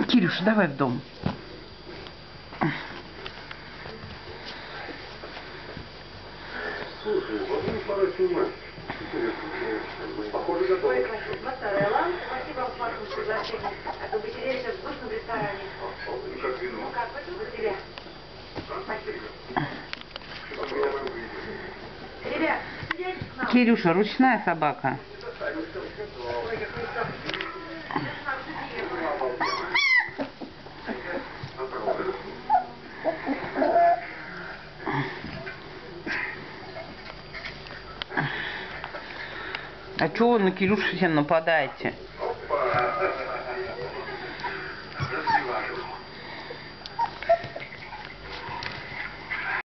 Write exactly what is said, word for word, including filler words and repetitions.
Кирюша, давай в дом. Слушай, вот мы пора снимать. Похоже, готово. Ой, моцарелла. Спасибо вам, Марк, за приглашение. А то вы сидели сейчас в вкусном ресторане. Ну, как вино. Ну как, вы себя? Спасибо. Ребят, сидите к нам. Кирюша, ручная собака. Ой, как хорошо. А чего вы на Кирюшу все нападаете? Опа!